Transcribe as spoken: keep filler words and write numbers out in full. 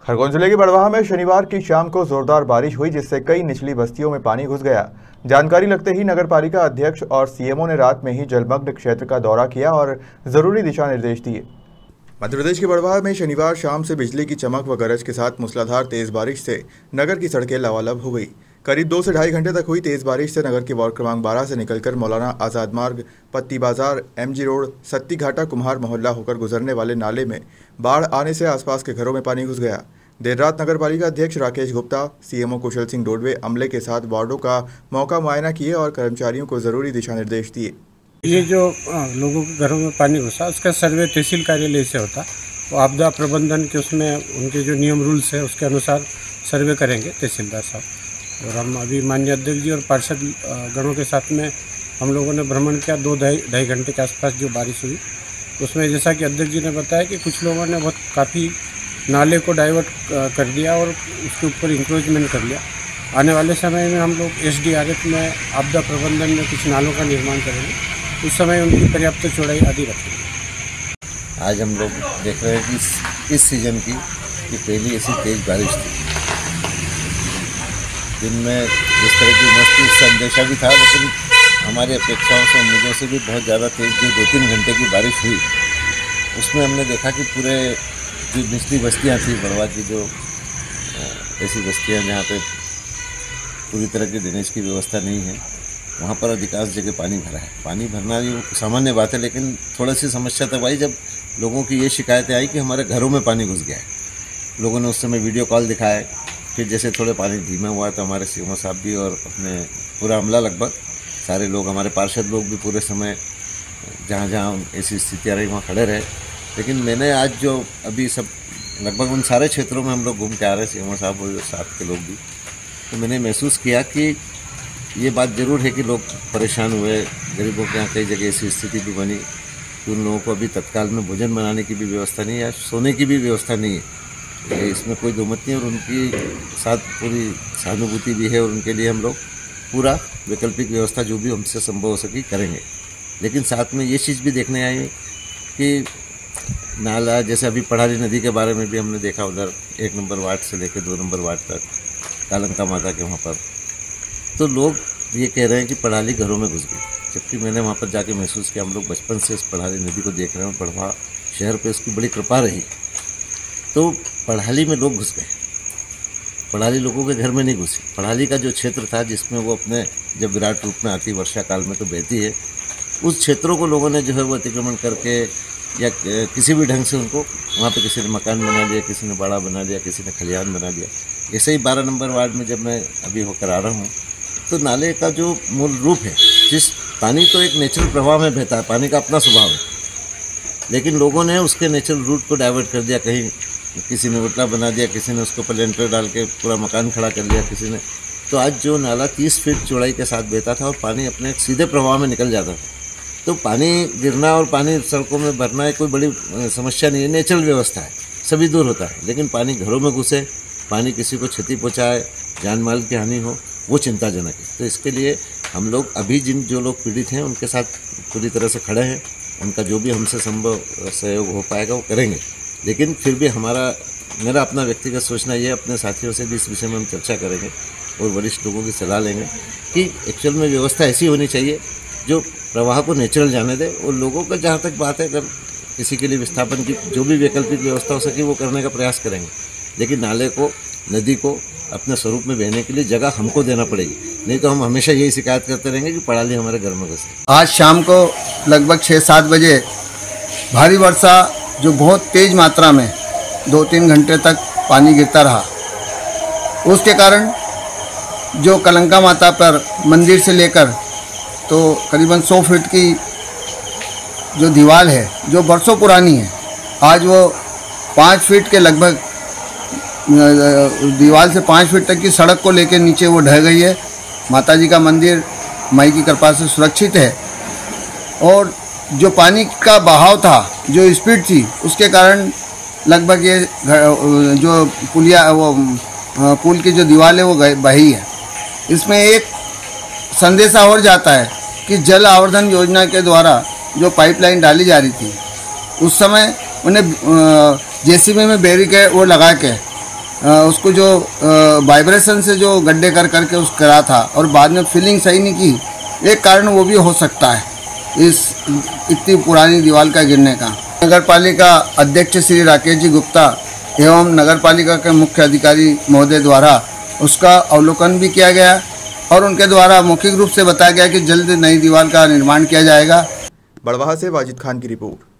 खरगोन जिले के बड़वाह में शनिवार की शाम को जोरदार बारिश हुई, जिससे कई निचली बस्तियों में पानी घुस गया। जानकारी लगते ही नगरपालिका अध्यक्ष और सीएमओ ने रात में ही जलमग्न क्षेत्र का दौरा किया और जरूरी दिशा निर्देश दिए। मध्य प्रदेश के बड़वाह में शनिवार शाम से बिजली की चमक व गरज के साथ मूसलाधार तेज बारिश से नगर की सड़कें लबालब हो गई। करीब दो से ढाई घंटे तक हुई तेज बारिश से नगर के वार्ड क्रमांक बारह से निकलकर मौलाना आज़ाद मार्ग, पत्ती बाजार, एमजी रोड, सत्ती घाटा, कुम्हार मोहल्ला होकर गुजरने वाले नाले में बाढ़ आने से आसपास के घरों में पानी घुस गया। देर रात नगरपालिका अध्यक्ष राकेश गुप्ता, सीएमओ कुशल सिंह डोडवे अमले के साथ वार्डों का मौका मुआयना किए और कर्मचारियों को जरूरी दिशा निर्देश दिए। ये जो लोगों के घरों में पानी घुसा, उसका सर्वे तहसील कार्यालय से होता, वो आपदा प्रबंधन के उसमें उनके जो नियम रूल्स है उसके अनुसार सर्वे करेंगे तहसीलदार साहब। और हम अभी माननीय अध्यक्ष जी और पार्षद गणों के साथ में हम लोगों ने भ्रमण किया। दो ढाई ढाई घंटे के आसपास जो बारिश हुई उसमें जैसा कि अध्यक्ष जी ने बताया कि कुछ लोगों ने बहुत काफ़ी नाले को डाइवर्ट कर दिया और उसके ऊपर इंक्रोचमेंट कर लिया। आने वाले समय में हम लोग एसडीआरएफ में आपदा प्रबंधन में कुछ नालों का निर्माण करेंगे, उस समय उनकी पर्याप्त चौड़ाई आदि रखेंगे। आज हम लोग देख रहे हैं कि इस, इस सीज़न की कि पहली ऐसी तेज़ बारिश थी। दिन में जिस तरह की मस्ती संदेशा भी था, लेकिन हमारी अपेक्षाओं से उम्मीदों से भी बहुत ज़्यादा तेज़ जो दो तीन घंटे की बारिश हुई, उसमें हमने देखा कि पूरे जो निचली बस्तियां थी बड़वा की, जो ऐसी बस्तियां जहाँ पे पूरी तरह की ड्रेनेज की व्यवस्था नहीं है, वहाँ पर अधिकांश जगह पानी भरा है। पानी भरना ये सामान्य बात है, लेकिन थोड़ी सी समस्या तब आई जब लोगों की ये शिकायतें आई कि हमारे घरों में पानी घुस गया है। लोगों ने उस समय वीडियो कॉल दिखाए, फिर जैसे थोड़े पानी धीमा हुआ तो हमारे सीएमओ साहब भी और अपने पूरा अमला, लगभग सारे लोग, हमारे पार्षद लोग भी पूरे समय जहाँ जहाँ ऐसी स्थितियाँ रही वहाँ खड़े रहे। लेकिन मैंने आज जो अभी सब लगभग उन सारे क्षेत्रों में हम लोग घूम के आ रहे, सीएमओ साहब और साथ के लोग भी, तो मैंने महसूस किया कि ये बात ज़रूर है कि लोग परेशान हुए। गरीबों के यहाँ कई जगह ऐसी स्थिति भी बनी कि उन लोगों को अभी तत्काल में भोजन बनाने की भी व्यवस्था नहीं है या सोने की भी व्यवस्था नहीं है। इसमें कोई दो मत नहीं, और उनकी साथ पूरी सहानुभूति भी है और उनके लिए हम लोग पूरा वैकल्पिक व्यवस्था जो भी हमसे संभव हो सके करेंगे। लेकिन साथ में ये चीज़ भी देखने आई कि नाला, जैसे अभी पढ़ाली नदी के बारे में भी हमने देखा, उधर एक नंबर वार्ड से लेकर दो नंबर वार्ड तक कालंका माता के वहाँ पर, तो लोग ये कह रहे हैं कि पढ़ाली घरों में घुस गई। जबकि मैंने वहाँ पर जाके महसूस किया, हम लोग बचपन से इस पढ़ाली नदी को देख रहे हैं, पढ़वा शहर पे उसकी बड़ी कृपा रही, तो पढ़ाली में लोग घुस गए। पढ़ाली लोगों के घर में नहीं घुसी। पढ़ाली का जो क्षेत्र था जिसमें वो अपने जब विराट रूप में आती वर्षा काल में तो बहती है, उस क्षेत्रों को लोगों ने जो है वो अतिक्रमण करके या किसी भी ढंग से उनको वहाँ पे किसी ने मकान बना लिया, किसी ने बाड़ा बना लिया, किसी ने खलिहान बना लिया। ऐसे ही बारह नंबर वार्ड में जब मैं अभी होकर आ रहा हूँ, तो नाले का जो मूल रूप है, जिस पानी तो एक नेचुरल प्रवाह में बहता है, पानी का अपना स्वभाव है, लेकिन लोगों ने उसके नेचुरल रूट को डाइवर्ट कर दिया। कहीं किसी ने उल्टा बना दिया, किसी ने उसके ऊपर लेंटर डाल के पूरा मकान खड़ा कर लिया, किसी ने। तो आज जो नाला तीस फीट चौड़ाई के साथ बहता था और पानी अपने सीधे प्रवाह में निकल जाता था, तो पानी गिरना और पानी सड़कों में भरना कोई बड़ी समस्या नहीं है, नेचुरल व्यवस्था है, सभी दूर होता है। लेकिन पानी घरों में घुसे, पानी किसी को क्षति पहुँचाए, जान माल की हानि हो, वो चिंताजनक है। तो इसके लिए हम लोग अभी जिन जो लोग पीड़ित हैं उनके साथ पूरी तरह से खड़े हैं। उनका जो भी हमसे संभव सहयोग हो पाएगा वो करेंगे। लेकिन फिर भी हमारा मेरा अपना व्यक्तिगत सोचना ये, अपने साथियों से भी इस विषय में हम चर्चा करेंगे और वरिष्ठ लोगों की सलाह लेंगे कि एक्चुअल में व्यवस्था ऐसी होनी चाहिए जो प्रवाह को नेचुरल जाने दे। और लोगों का जहाँ तक बात है, अगर किसी के लिए विस्थापन की जो भी वैकल्पिक व्यवस्था हो सके वो करने का प्रयास करेंगे। लेकिन नाले को, नदी को अपने स्वरूप में बहने के लिए जगह हमको देना पड़ेगी, नहीं तो हम हमेशा यही शिकायत करते रहेंगे कि पढ़ाली हमारे घर में घुसे। आज शाम को लगभग छः सात बजे भारी वर्षा, जो बहुत तेज़ मात्रा में दो तीन घंटे तक पानी गिरता रहा, उसके कारण जो कालंका माता पर मंदिर से लेकर तो करीबन सौ फीट की जो दीवार है, जो बरसों पुरानी है, आज वो पाँच फीट के लगभग दीवार से पाँच फीट तक की सड़क को लेकर नीचे वो ढह गई है। माता जी का मंदिर माई की कृपा से सुरक्षित है, और जो पानी का बहाव था, जो स्पीड थी, उसके कारण लगभग ये जो पुलिया वो पुल की जो दीवार है वो बही है। इसमें एक संदेशा और जाता है कि जल आवर्धन योजना के द्वारा जो पाइपलाइन डाली जा रही थी, उस समय उन्हें जेसीबी में बैरिकेड वो लगा के उसको जो वाइब्रेशन से जो गड्ढे कर करके उस करा था और बाद में फिलिंग सही नहीं की, एक कारण वो भी हो सकता है इस इतनी पुरानी दीवार का गिरने का। नगर पालिका अध्यक्ष श्री राकेश जी गुप्ता एवं नगर पालिका के मुख्य अधिकारी महोदय द्वारा उसका अवलोकन भी किया गया और उनके द्वारा मौखिक रूप से बताया गया कि जल्द नई दीवार का निर्माण किया जाएगा। बड़वाह से वाजिद खान की रिपोर्ट।